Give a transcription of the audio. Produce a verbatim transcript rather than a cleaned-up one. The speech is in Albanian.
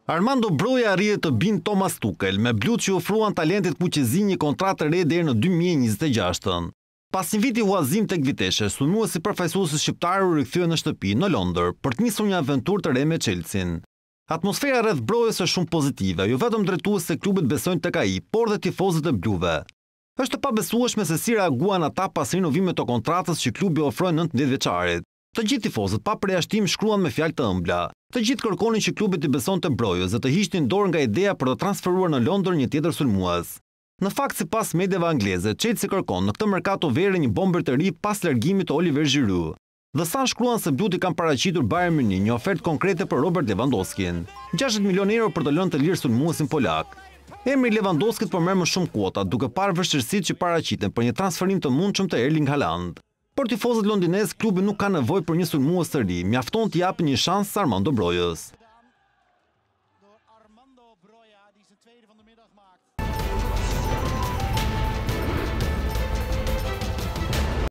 Armando Broja arriti të bindë Thomas Tuchel, me blut që ofruan talentit Puqezi një kontratë të re deri në dy mijë e njëzet e gjashtë. Pas një viti huazim tek Viteshe, sulmuesi përfaqësuesi shqiptar u rikthye në shtëpi në Londër për të nisur një aventurë të re me Chelsea-n. Atmosfera rreth Brojës është shumë pozitive, jo vetëm drejtuesit e klubit besojnë tek ai, por dhe tifozët e bluve. Është e pabesueshme se si reaguan ata pas rinovimit të kontratës që klubi ofroi nëntëmbëdhjetë vjeçarit. Të gjithë tifozët pa përjashtim shkruan me fjalë të ëmbla. Të gjithë kërkonin që klubi të besonte Brojës dhe të hiqnin dorë nga ideja për të transferuar në Londër një tjetër sulmues. Në fakt, sipas mediave angleze, Chelsea kërkon në këtë merkato vere një bomber të ri pas largimit të Oliver Giroud. The Sun shkruan se bluti kanë paraqitur Bayern Munich një ofertë konkrete për Robert Lewandowski, gjashtëdhjetë milionë euro për të lënë të lirë sulmuesin polak. Emri Lewandowskit po merr më shumë kuota, duke parë vështirësitë që paraqiten për një transferim të mundshëm të Erling Haaland. Por tifozët londinez, klubi nuk ka nevojë për një sulmues të ri, mjafton të japë një shans Armando Brojës.